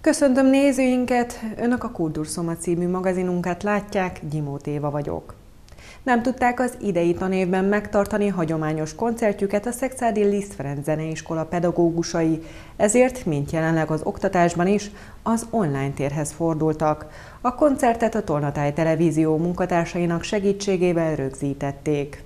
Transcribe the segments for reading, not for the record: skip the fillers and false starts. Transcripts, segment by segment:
Köszöntöm nézőinket! Önök a Kultúrszoma című magazinunkat látják, Gyimót Éva vagyok. Nem tudták az idei tanévben megtartani hagyományos koncertjüket a Szekszárdi Liszt Ferenc Zeneiskola pedagógusai, ezért, mint jelenleg az oktatásban is, az online térhez fordultak. A koncertet a Tolnatáj Televízió munkatársainak segítségével rögzítették.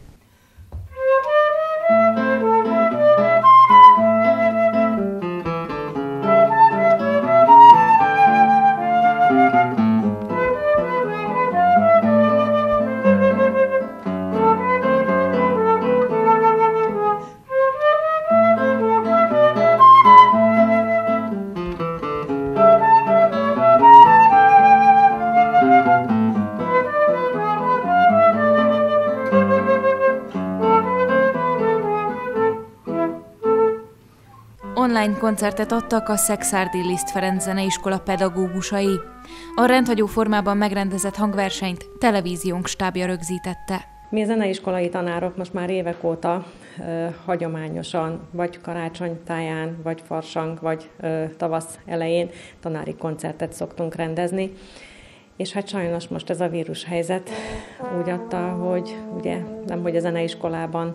Online koncertet adtak a Szekszárdi Liszt Ferenc Zeneiskola pedagógusai. A rendhagyó formában megrendezett hangversenyt televíziónk stábja rögzítette. Mi zeneiskolai tanárok most már évek óta hagyományosan, vagy karácsonytáján, vagy farsang, vagy tavasz elején tanári koncertet szoktunk rendezni. És hát sajnos most ez a vírushelyzet úgy adta, hogy ugye nemhogy a zeneiskolában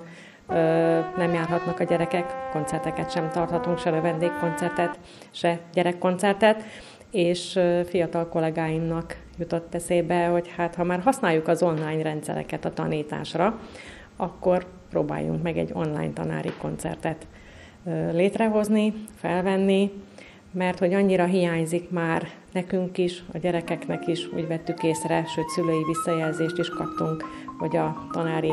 nem járhatnak a gyerekek, koncerteket sem tarthatunk, se vendégkoncertet, se gyerekkoncertet, és fiatal kollégáimnak jutott eszébe, hogy hát ha már használjuk az online rendszereket a tanításra, akkor próbáljunk meg egy online tanári koncertet létrehozni, felvenni, mert hogy annyira hiányzik már nekünk is, a gyerekeknek is, úgy vettük észre, sőt szülői visszajelzést is kaptunk, hogy a tanári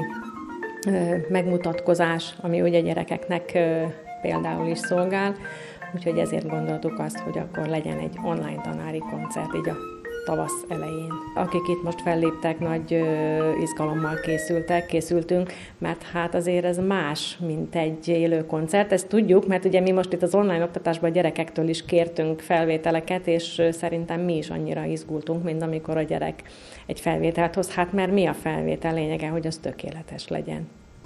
megmutatkozás, ami ugye gyerekeknek például is szolgál, úgyhogy ezért gondoltuk azt, hogy akkor legyen egy online tanári koncert így a tavasz elején. Akik itt most felléptek, nagy izgalommal készültünk, mert hát azért ez más, mint egy élő koncert. Ezt tudjuk, mert ugye mi most itt az online oktatásban a gyerekektől is kértünk felvételeket, és szerintem mi is annyira izgultunk, mint amikor a gyerek egy felvételt hoz. Hát mert mi a felvétel lényege, hogy az tökéletes legyen.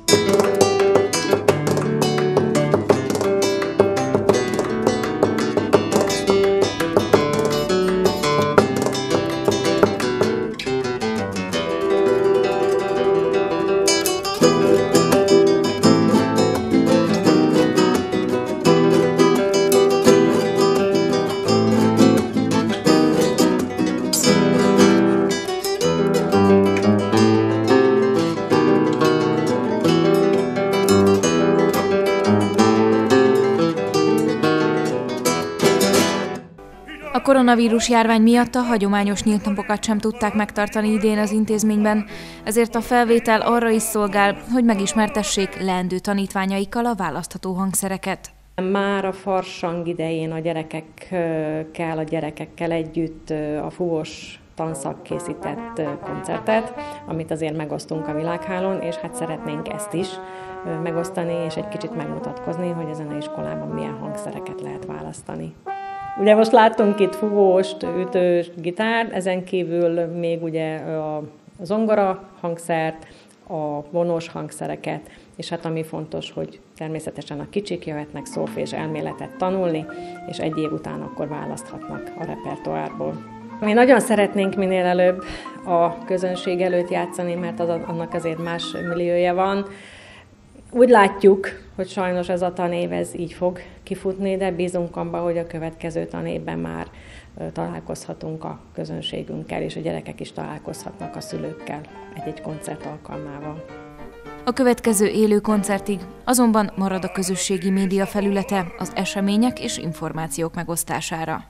A koronavírus járvány miatt a hagyományos nyílt napokat sem tudták megtartani idén az intézményben, ezért a felvétel arra is szolgál, hogy megismertessék leendő tanítványaikkal a választható hangszereket. Már a farsang idején a gyerekekkel együtt a fúvós tanszak készített koncertet, amit azért megosztunk a világhálón, és hát szeretnénk ezt is megosztani, és egy kicsit megmutatkozni, hogy a zeneiskolában milyen hangszereket lehet választani. Ugye most láttunk itt fúvóst, ütőst, gitárt, ezen kívül még ugye a zongora hangszert, a vonós hangszereket, és hát ami fontos, hogy természetesen a kicsik jöhetnek szólfés elméletet tanulni, és egy év után akkor választhatnak a repertoárból. Mi nagyon szeretnénk minél előbb a közönség előtt játszani, mert annak azért más milliója van. Úgy látjuk, hogy sajnos ez a tanév ez így fog kifutni, de bízunk abban, hogy a következő tanévben már találkozhatunk a közönségünkkel, és a gyerekek is találkozhatnak a szülőkkel egy-egy koncert alkalmával. A következő élő koncertig azonban marad a közösségi média felülete az események és információk megosztására.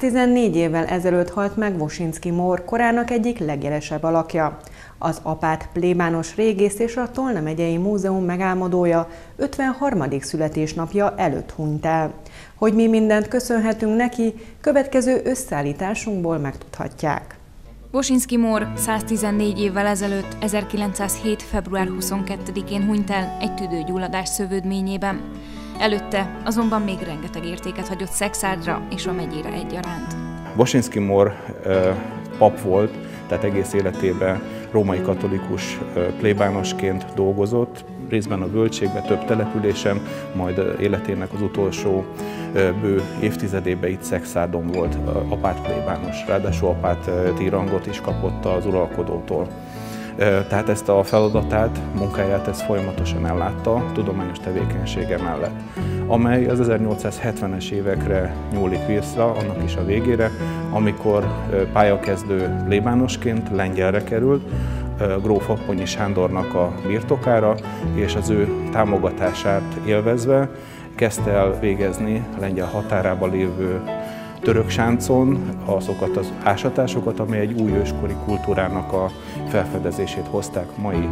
114 évvel ezelőtt halt meg Wosinski Mór, korának egyik legjelesebb alakja. Az apát plébános régész és a Tolna megyei múzeum megálmodója 53. születésnapja előtt hunyt el. Hogy mi mindent köszönhetünk neki, következő összeállításunkból megtudhatják. Wosinski Mór 114 évvel ezelőtt, 1907. február 22-én hunyt el egy tüdőgyulladás szövődményében. Előtte azonban még rengeteg értéket hagyott Szekszádra és a megyére egyaránt. Wosinski Mór pap volt, tehát egész életében római katolikus plébánosként dolgozott, részben a Völgységben, több településen, majd életének az utolsó bő évtizedében itt Szekszárdon volt apát plébános, ráadásul apáti rangot is kapott az uralkodótól. Tehát ezt a feladatát, munkáját ezt folyamatosan ellátta tudományos tevékenysége mellett, amely az 1870-es évekre nyúlik vissza, annak is a végére, amikor pályakezdő plébánosként Lengyelre került, gróf Apponyi Sándornak a birtokára, és az ő támogatását élvezve kezdte el végezni a lengyel határában lévő Töröksáncon azokat az ásatásokat, amely egy új őskori kultúrának a felfedezését hozták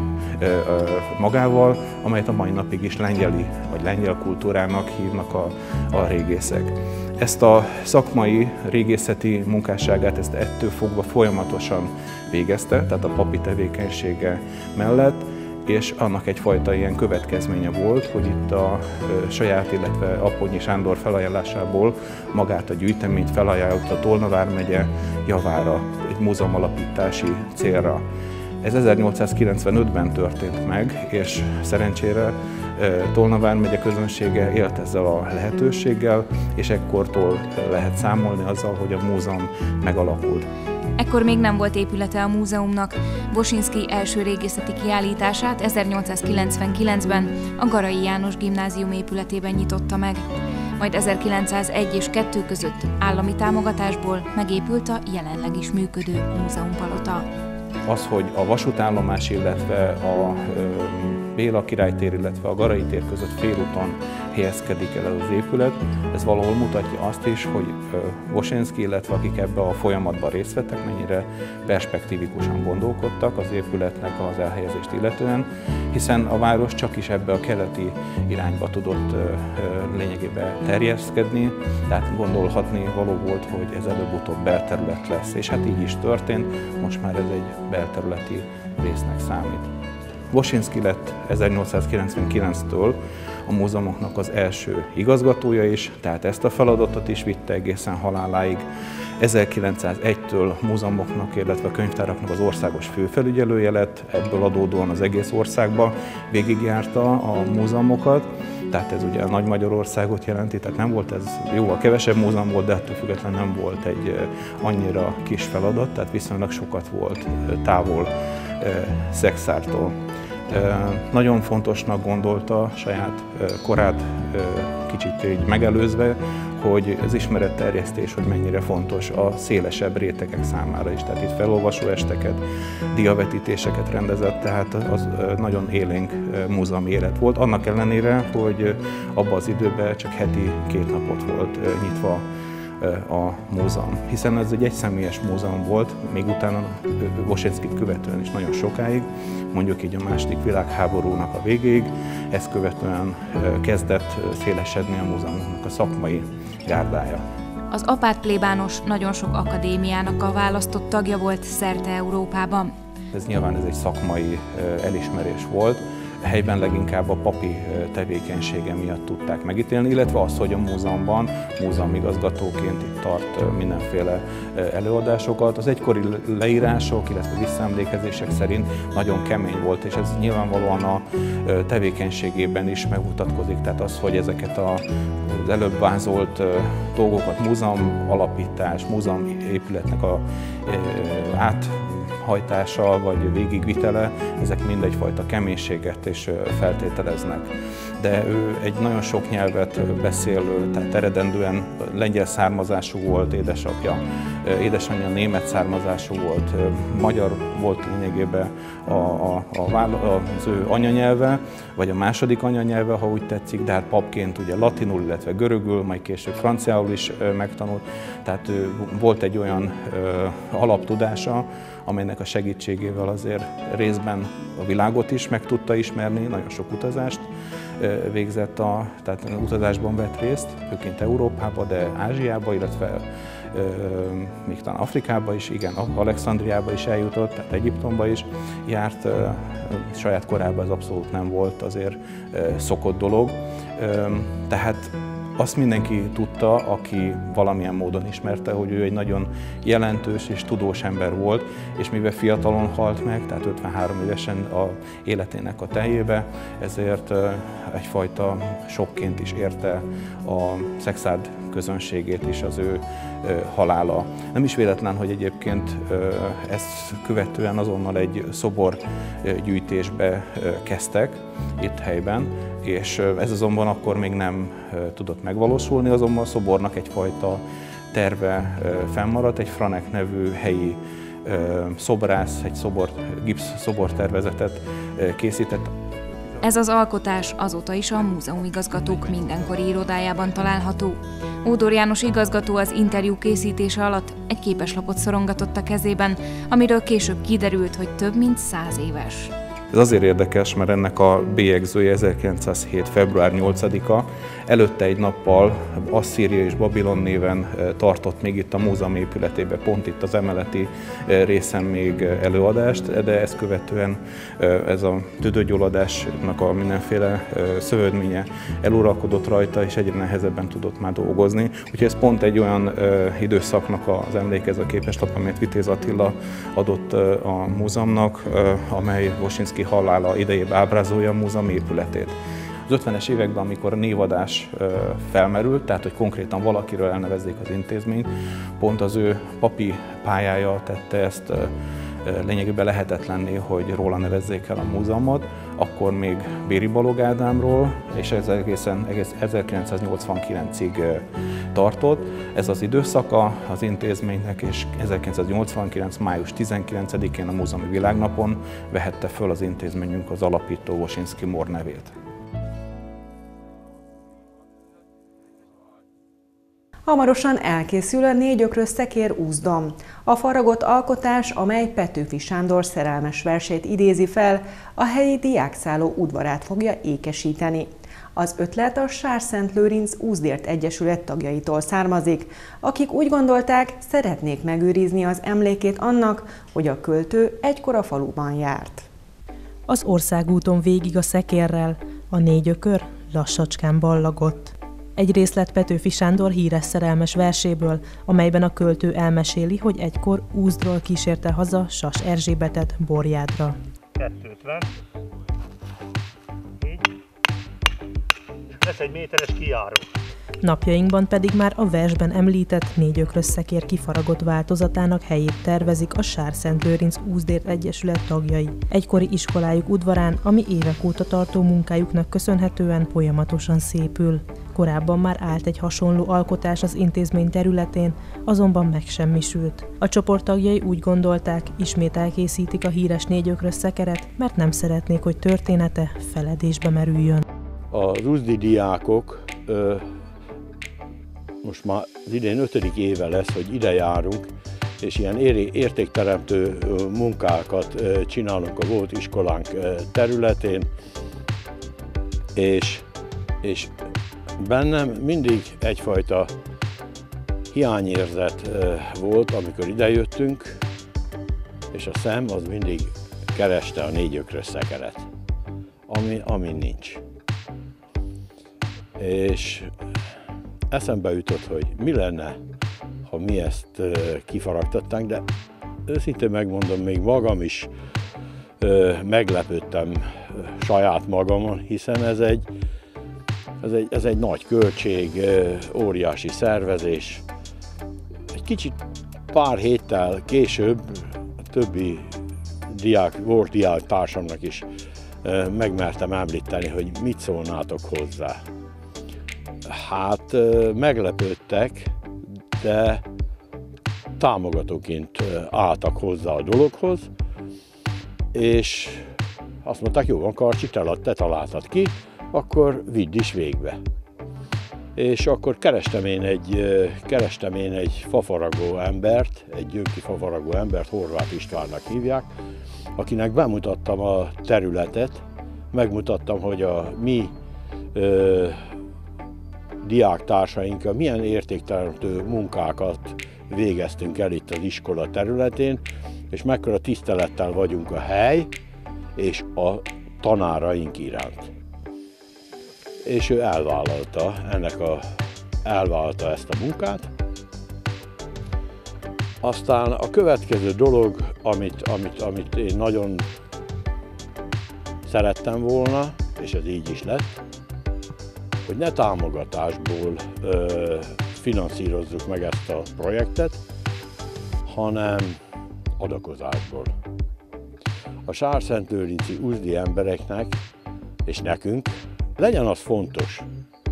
magával, amelyet a mai napig is lengyeli vagy lengyel kultúrának hívnak a régészek. Ezt a szakmai régészeti munkásságát ezt ettől fogva folyamatosan végezte, tehát a papi tevékenysége mellett, és annak egyfajta ilyen következménye volt, hogy itt a saját, illetve Apponyi Sándor felajánlásából magát a gyűjteményt felajánlotta Tolna vármegye javára, egy múzeumalapítási célra. Ez 1895-ben történt meg, és szerencsére Tolna vármegye közönsége élt ezzel a lehetőséggel, és ekkortól lehet számolni azzal, hogy a múzeum megalakult. Ekkor még nem volt épülete a múzeumnak. Wosinski első régészeti kiállítását 1899-ben a Garai János Gimnázium épületében nyitotta meg. Majd 1901 és 2 között állami támogatásból megépült a jelenleg is működő múzeumpalota. Az, hogy a vasútállomás, illetve a Béla királytér, illetve a Garai tér között félúton helyezkedik el az épület, ez valahol mutatja azt is, hogy Wosinski, illetve akik ebbe a folyamatban részt vettek, mennyire perspektívikusan gondolkodtak az épületnek az elhelyezést illetően, hiszen a város csak is ebbe a keleti irányba tudott lényegében terjeszkedni, tehát gondolhatni való volt, hogy ez előbb-utóbb belterület lesz, és hát így is történt, most már ez egy belterületi résznek számít. Wosinski lett 1899-től a múzeumoknak az első igazgatója is, tehát ezt a feladatot is vitte egészen haláláig. 1901-től múzeumoknak, illetve a könyvtáraknak az országos főfelügyelője lett, ebből adódóan az egész országban végigjárta a múzeumokat. Tehát ez ugye a Nagy Magyarországot jelenti, tehát nem volt ez jóval kevesebb múzeum volt, de ettől függetlenül nem volt egy annyira kis feladat, tehát viszonylag sokat volt távol Szekszárdtól. Nagyon fontosnak gondolta saját korát kicsit így megelőzve, hogy az ismeretterjesztés, hogy mennyire fontos a szélesebb rétegek számára is. Tehát itt felolvasó esteket, diavetítéseket rendezett, tehát az nagyon élénk múzeumi élet volt. Annak ellenére, hogy abban az időben csak heti 2 napot volt nyitva a múzeum, hiszen ez egy egyszemélyes múzeum volt, még utána Wosinskit követően is nagyon sokáig, mondjuk így a második világháborúnak a végéig, ezt követően kezdett szélesedni a múzeumnak a szakmai gárdája. Az apát plébános nagyon sok akadémiának a választott tagja volt szerte Európában. Ez nyilván egy szakmai elismerés volt. Helyben leginkább a papi tevékenysége miatt tudták megítélni, illetve az, hogy a múzeumban múzeumigazgatóként itt tart mindenféle előadásokat. Az egykori leírások, illetve visszaemlékezések szerint nagyon kemény volt, és ez nyilvánvalóan a tevékenységében is megmutatkozik. Tehát az, hogy ezeket az előbb vázolt dolgokat, múzeum alapítás, múzeum épületnek a végrehajtása vagy végigvitele, ezek mind egyfajta keménységet is feltételeznek. De ő egy nagyon sok nyelvet beszélő, tehát eredendően lengyel származású volt édesapja, édesanyja német származású volt, magyar volt lényegében az ő anyanyelve, vagy a második anyanyelve, ha úgy tetszik, de hát papként ugye latinul, illetve görögül, majd később franciául is megtanult, tehát volt egy olyan alaptudása, amelynek a segítségével azért részben a világot is meg tudta ismerni, nagyon sok utazást végzett, tehát utazásban vett részt, főként Európába, de Ázsiába, illetve még talán Afrikába is, igen, Alexandriába is eljutott, tehát Egyiptomba is járt, saját korában ez abszolút nem volt azért szokott dolog, tehát azt mindenki tudta, aki valamilyen módon ismerte, hogy ő egy nagyon jelentős és tudós ember volt, és mivel fiatalon halt meg, tehát 53 évesen a életének a teljébe, ezért egyfajta sokként is érte a szexárd közönségét is az ő halála. Nem is véletlen, hogy egyébként ezt követően azonnal egy szoborgyűjtésbe kezdtek itt helyben, és ez azonban akkor még nem tudott megvalósulni, azonban a szobornak egyfajta terve fennmaradt, egy Franek nevű helyi szobrász, egy gipsz szobortervezetet készített. Ez az alkotás azóta is a múzeumigazgatók mindenkori irodájában található. Ódor János igazgató az interjú készítése alatt egy képeslapot szorongatott a kezében, amiről később kiderült, hogy több mint 100 éves. Ez azért érdekes, mert ennek a bélyegzője 1907. február 8-a, előtte egy nappal Asszíria és Babilon néven tartott még itt a múzeum épületében, pont itt az emeleti részen még előadást, de ezt követően ez a tüdőgyulladásnak a mindenféle szövődménye eluralkodott rajta, és egyre nehezebben tudott már dolgozni. Úgyhogy ez pont egy olyan időszaknak az emlékező képeslap, amelyet Vitéz Attila adott a múzeumnak, amely Wosinski halála idejében ábrázolja a múzeum épületét. Az 50-es években, amikor a névadás felmerült, tehát hogy konkrétan valakiről elnevezzék az intézményt, pont az ő papi pályája tette ezt lényegében lehetetlenné, hogy róla nevezzék el a múzeumot, akkor még Béri Balogh Ádámról, és ez egész 1989-ig tartott. Ez az időszaka az intézménynek, és 1989. május 19-én a Múzeumi Világnapon vehette föl az intézményünk az alapító Wosinski Mór nevét. Hamarosan elkészül a 4 ökrös szekér úzdom. A faragott alkotás, amely Petőfi Sándor szerelmes versét idézi fel, a helyi diákszálló udvarát fogja ékesíteni. Az ötlet a Sárszent-Lőrinc Úzdért Egyesület tagjaitól származik, akik úgy gondolták, szeretnék megőrizni az emlékét annak, hogy a költő egykor a faluban járt. Az országúton végig a szekérrel, a 4 ökör lassacskán ballagott. Egy részlet Petőfi Sándor híres szerelmes verséből, amelyben a költő elmeséli, hogy egykor Úzdról kísérte haza Sas Erzsébetet Borjádra. 250. Így. Lesz egy méteres kijáró. Napjainkban pedig már a versben említett 4 ökrös szekér kifaragott változatának helyét tervezik a Sárszent-Lőrinc Úzdért Egyesület tagjai. Egykori iskolájuk udvarán, ami évek óta tartó munkájuknak köszönhetően folyamatosan szépül. Korábban már állt egy hasonló alkotás az intézmény területén, azonban megsemmisült. A csoport tagjai úgy gondolták, ismét elkészítik a híres 4 ökrös szekeret, mert nem szeretnék, hogy története feledésbe merüljön. Az úzdi diákok most már az idén 5. éve lesz, hogy ide járunk, és ilyen értékteremtő munkákat csinálunk a volt iskolánk területén, és bennem mindig egyfajta hiányérzet volt, amikor idejöttünk, és a szem az mindig kereste a 4 ökrös szekeret, ami nincs. És eszembe jutott, hogy mi lenne, ha mi ezt kifaragtatnánk, de őszintén megmondom, még magam is meglepődtem saját magamon, hiszen ez egy nagy költség, óriási szervezés. Egy kicsit pár héttel később többi volt diák társamnak is megmertem említeni, hogy mit szólnátok hozzá. Hát meglepődtek, de támogatóként álltak hozzá a dologhoz, és azt mondták, jó van, Karcsi, te találtad ki, akkor vidd is végbe. És akkor kerestem én egy fafaragó embert, egy gyönki fafaragó embert, Horváth Istvánnak hívják, akinek bemutattam a területet, megmutattam, hogy a mi diáktársainkkal milyen értékteremtő munkákat végeztünk el itt az iskola területén, és mekkora tisztelettel vagyunk a hely és a tanáraink iránt. És ő elvállalta ezt a munkát. Aztán a következő dolog, amit én nagyon szerettem volna, és ez így is lett, hogy ne támogatásból finanszírozzuk meg ezt a projektet, hanem adakozásból. A sárszentőrinci uzdi embereknek és nekünk legyen az fontos,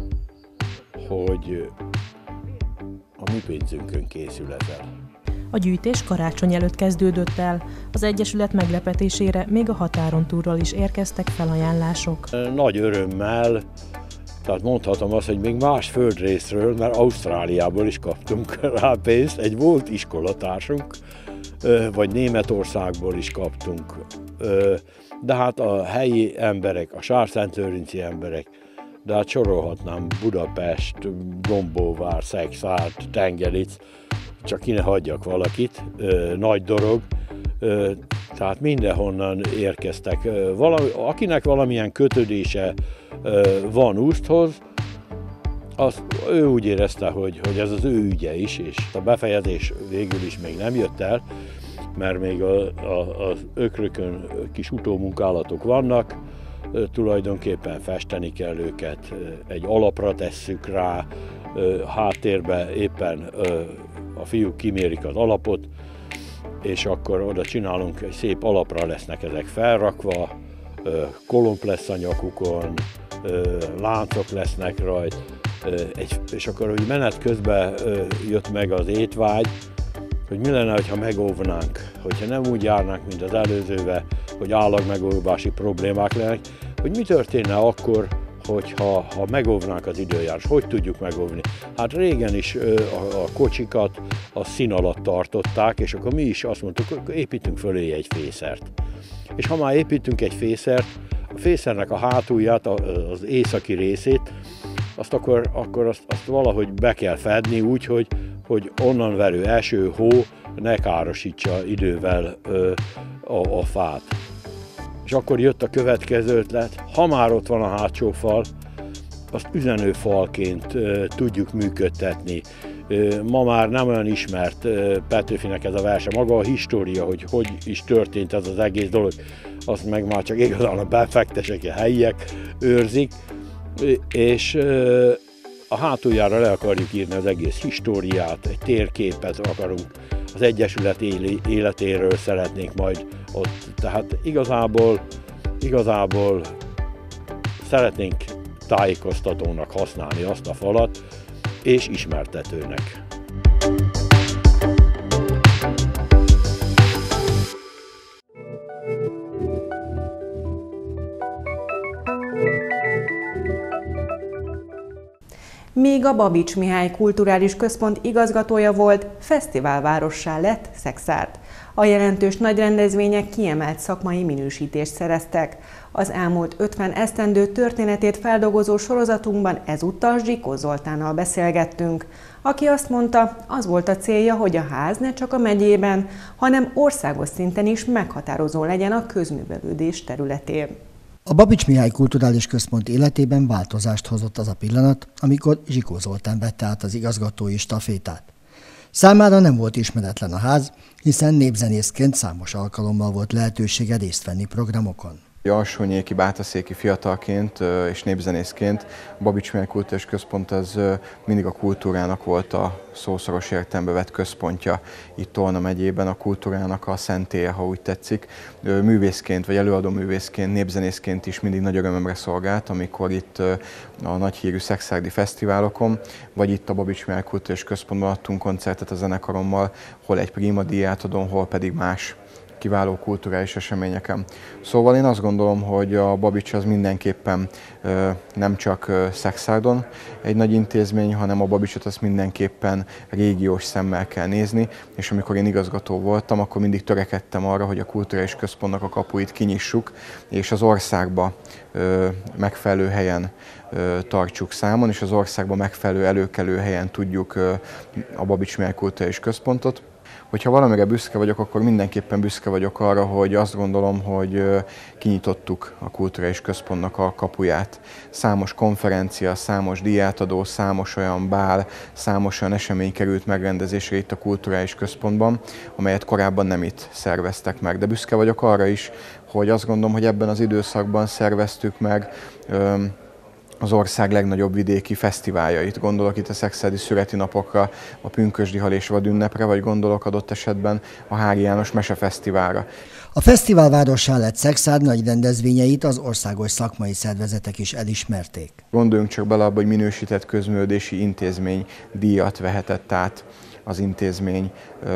hogy a mi pénzünkön készül ez el. A gyűjtés karácsony előtt kezdődött el, az Egyesület meglepetésére még a határon túlról is érkeztek felajánlások. Nagy örömmel, tehát mondhatom azt, hogy még más földrészről, mert Ausztráliából is kaptunk rá pénzt, egy volt iskolatársunk, vagy Németországból is kaptunk. De hát a helyi emberek, a sárszentőrinci emberek, de hát sorolhatnám Budapest, Gombóvár, Szexárd, Tengelic, csak ki ne hagyjak valakit, Nagy Dorog, tehát mindenhonnan érkeztek. Akinek valamilyen kötődése van Úszthoz, ő úgy érezte, hogy ez az ő ügye is, és a befejezés végül is még nem jött el, mert még az ökrökön kis utómunkálatok vannak, tulajdonképpen festeni kell őket, egy alapra tesszük rá, háttérbe éppen a fiúk kimérik az alapot, és akkor oda csinálunk, egy szép alapra lesznek ezek felrakva, kolomb lesz a nyakukon, láncok lesznek rajta, és akkor úgy menet közben jött meg az étvágy, hogy mi lenne, ha megóvnánk, hogyha nem úgy járnánk, mint az előzővel, hogy állagmegóvási problémák lennek, hogy mi történne akkor, hogyha megóvnánk az időjárás, hogy tudjuk megóvni. Hát régen is a kocsikat a szín alatt tartották, és akkor mi is azt mondtuk, hogy építünk fölé egy fészert. És ha már építünk egy fészert, a fészernek a hátulját, az északi részét, akkor azt valahogy be kell fedni úgy, hogy onnan verő eső, hó ne károsítsa idővel a fát. És akkor jött a következő ötlet, ha már ott van a hátsó fal, azt üzenőfalként tudjuk működtetni. Ma már nem olyan ismert Petőfinek ez a verse, maga a história, hogy is történt ez az egész dolog, azt meg már csak igazán a befektesek, a helyiek őrzik, és a hátuljára le akarjuk írni az egész históriát, egy térképet akarunk, az Egyesület életéről szeretnénk majd ott. Tehát igazából szeretnénk tájékoztatónak használni azt a falat, és ismertetőnek. Míg a Babits Mihály Kulturális Központ igazgatója volt, fesztiválvárossá lett Szexárd. A jelentős nagy rendezvények kiemelt szakmai minősítést szereztek. Az elmúlt 50 esztendő történetét feldolgozó sorozatunkban ezúttal Zsikó Zoltánnal beszélgettünk, aki azt mondta, az volt a célja, hogy a ház ne csak a megyében, hanem országos szinten is meghatározó legyen a közművelődés területén. A Babits Mihály Kulturális Központ életében változást hozott az a pillanat, amikor Zsikó Zoltán vette át az igazgatói stafétát. Számára nem volt ismeretlen a ház, hiszen népzenészként számos alkalommal volt lehetősége részt venni programokon. Alsónyéki, bátaszéki fiatalként és népzenészként a Babits Mihály Kulturális Központ az mindig a kultúrának volt a szószoros értelembe vett központja itt Tolna megyében, a kultúrának a szentélye, ha úgy tetszik. Művészként vagy előadó művészként, népzenészként is mindig nagy örömömre szolgált, amikor itt a nagyhírű szekszárdi fesztiválokon, vagy itt a Babits Mihály Kulturális Központban adtunk koncertet a zenekarommal, hol egy Prima díjátadón, hol pedig más kiváló kulturális eseményeken. Szóval én azt gondolom, hogy a Babits az mindenképpen nem csak Szekszárdon egy nagy intézmény, hanem a Babicsot azt mindenképpen régiós szemmel kell nézni, és amikor én igazgató voltam, akkor mindig törekedtem arra, hogy a kulturális központnak a kapuit kinyissuk, és az országba megfelelő helyen tartsuk számon, és az országban megfelelő előkelő helyen tudjuk a Babits Mihály Kulturális Központot. Hogyha valamire büszke vagyok, akkor mindenképpen büszke vagyok arra, hogy azt gondolom, hogy kinyitottuk a Kulturális Központnak a kapuját. Számos konferencia, számos díjátadó, számos olyan bál, számos olyan esemény került megrendezésre itt a Kulturális Központban, amelyet korábban nem itt szerveztek meg. De büszke vagyok arra is, hogy azt gondolom, hogy ebben az időszakban szerveztük meg az ország legnagyobb vidéki fesztiváljait. Gondolok itt a Szekszárdi Szüreti Napokra, a Pünkösdi Hal és Vadünnepre, vagy gondolok adott esetben a Hári János Mesefesztiválra. A fesztivál várossá lett Szekszárd nagy rendezvényeit az országos szakmai szervezetek is elismerték. Gondoljunk csak bele abba, hogy minősített közművelési intézmény díjat vehetett át az intézmény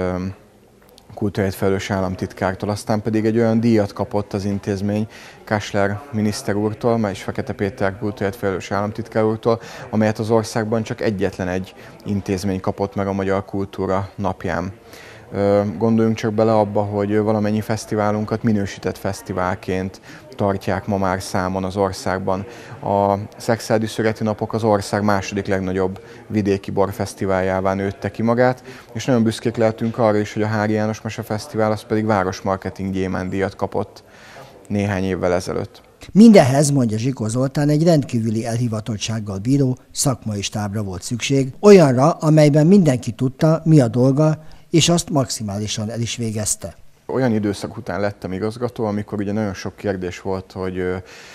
kultúráért felelős államtitkártól, aztán pedig egy olyan díjat kapott az intézmény Kásler miniszter úrtól, és Fekete Péter kultúráért felelős államtitkár úrtól, amelyet az országban csak egyetlen egy intézmény kapott meg a Magyar Kultúra napján. Gondoljunk csak bele abba, hogy valamennyi fesztiválunkat minősített fesztiválként tartják ma már számon az országban. A Szekszárdi Szüreti Napok az ország második legnagyobb vidéki borfesztiváljává nőtte ki magát, és nagyon büszkék lehetünk arra is, hogy a Hári János Mesefesztivál az pedig Városmarketing gyémántdíjat kapott néhány évvel ezelőtt. Mindehhez, mondja Zsikó Zoltán, egy rendkívüli elhivatottsággal bíró szakmai stábra volt szükség, olyanra, amelyben mindenki tudta, mi a dolga, és azt maximálisan el is végezte. Olyan időszak után lettem igazgató, amikor ugye nagyon sok kérdés volt, hogy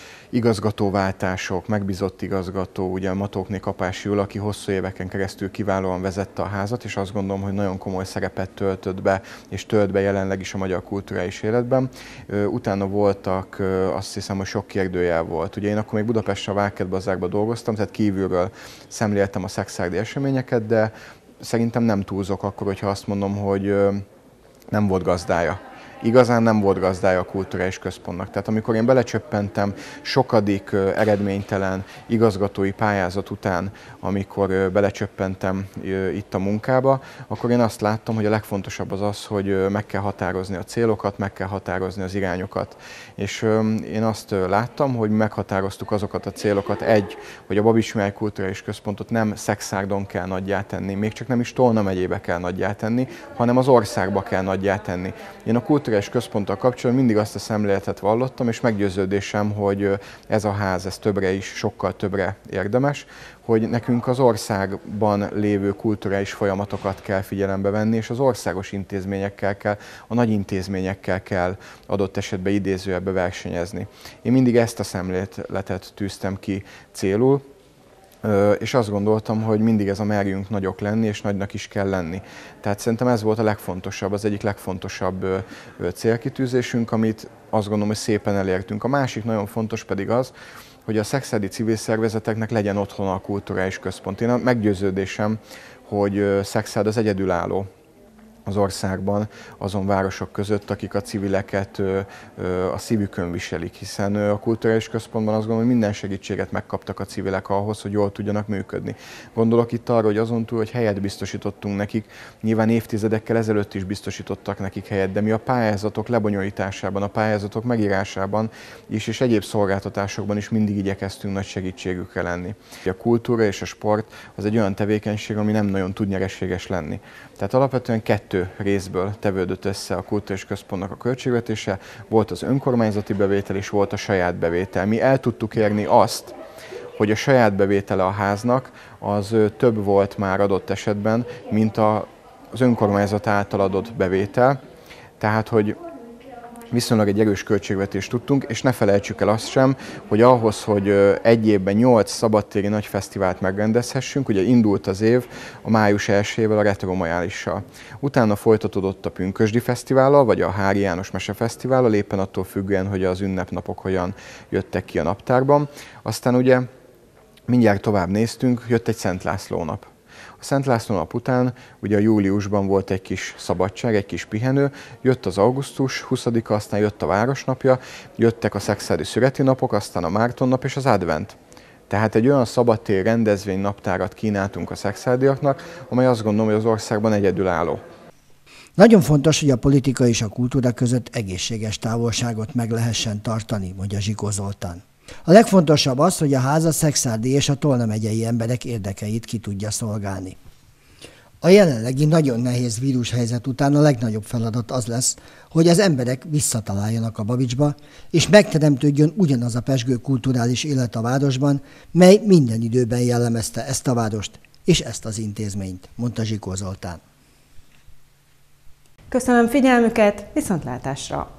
igazgatóváltások, megbízott igazgató, ugye Matókné Kapási Gyula, aki hosszú éveken keresztül kiválóan vezette a házat, és azt gondolom, hogy nagyon komoly szerepet töltött be, és tölt be jelenleg is a magyar kulturális életben. Utána voltak, azt hiszem, hogy sok kérdőjel volt. Ugye én akkor még Budapesten, a Várkert-Bazárban dolgoztam, tehát kívülről szemléltem a szekszárdi eseményeket, de szerintem nem túlzok akkor, hogyha azt mondom, hogy nem volt gazdája. Igazán nem volt gazdája a Kulturális Központnak. Tehát amikor én belecsöppentem sokadik eredménytelen igazgatói pályázat után, amikor belecsöppentem itt a munkába, akkor én azt láttam, hogy a legfontosabb az az, hogy meg kell határozni a célokat, meg kell határozni az irányokat. És én azt láttam, hogy meghatároztuk azokat a célokat, hogy a Babits Mihály Kulturális Központot nem Szekszárdon kell nagyjá tenni, még csak nem is Tolna megyébe kell nagyjá tenni, hanem az országba kell nagyjá tenni. Én a Kulturális Központtal kapcsolatban mindig azt a szemléletet vallottam, és meggyőződésem, hogy ez a ház, ez többre is, sokkal többre érdemes, hogy nekünk az országban lévő kulturális folyamatokat kell figyelembe venni, és az országos intézményekkel kell, a nagy intézményekkel kell adott esetben idézőjelbe versenyezni. Én mindig ezt a szemléletet tűztem ki célul, és azt gondoltam, hogy mindig ez a merjünk nagyok lenni, és nagynak is kell lenni. Tehát szerintem ez volt a legfontosabb, az egyik legfontosabb célkitűzésünk, amit azt gondolom, hogy szépen elértünk. A másik nagyon fontos pedig az, hogy a szekszárdi civil szervezeteknek legyen otthona a Kulturális Központ. Én a meggyőződésem, hogy Szekszárd az egyedülálló az országban azon városok között, akik a civileket a szívükön viselik, hiszen a Kulturális Központban azt gondolom, hogy minden segítséget megkaptak a civilek ahhoz, hogy jól tudjanak működni. Gondolok itt arra, hogy azon túl, hogy helyet biztosítottunk nekik, nyilván évtizedekkel ezelőtt is biztosítottak nekik helyet, de mi a pályázatok lebonyolításában, a pályázatok megírásában és egyéb szolgáltatásokban is mindig igyekeztünk nagy segítségükre lenni. A kultúra és a sport az egy olyan tevékenység, ami nem nagyon tud nyereséges lenni. Tehát alapvetően kettő részből tevődött össze a Kulturális Központnak a költségvetése, volt az önkormányzati bevétel és volt a saját bevétel. Mi el tudtuk érni azt, hogy a saját bevétele a háznak az több volt már adott esetben, mint az önkormányzat által adott bevétel. Tehát, hogy viszonylag egy erős költségvetést tudtunk, és ne felejtsük el azt sem, hogy ahhoz, hogy egy évben 8 szabadtéri nagy fesztivált megrendezhessünk, ugye indult az év a május 1-ével a Retromajálissal. Utána folytatódott a Pünkösdi Fesztivállal, vagy a Hári János Mesefesztivállal, éppen attól függően, hogy az ünnepnapok hogyan jöttek ki a naptárban. Aztán ugye mindjárt tovább néztünk, jött egy Szent László nap. A Szent László nap után ugye a júliusban volt egy kis szabadság, egy kis pihenő, jött az augusztus 20-a, aztán jött a Városnapja, jöttek a szekszárdi szüreti napok, aztán a Márton nap és az advent. Tehát egy olyan szabadtéri rendezvény naptárat kínáltunk a szekszárdiaknak, amely azt gondolom, hogy az országban egyedülálló. Nagyon fontos, hogy a politika és a kultúra között egészséges távolságot meg lehessen tartani, mondja Zsikó Zoltán. A legfontosabb az, hogy a ház a szekszárdi és a Tolna megyei emberek érdekeit ki tudja szolgálni. A jelenlegi nagyon nehéz vírushelyzet után a legnagyobb feladat az lesz, hogy az emberek visszataláljanak a Babicsba, és megteremtődjön ugyanaz a pezsgő kulturális élet a városban, mely minden időben jellemezte ezt a várost és ezt az intézményt, mondta Zsikó Zoltán. Köszönöm figyelmüket, viszontlátásra!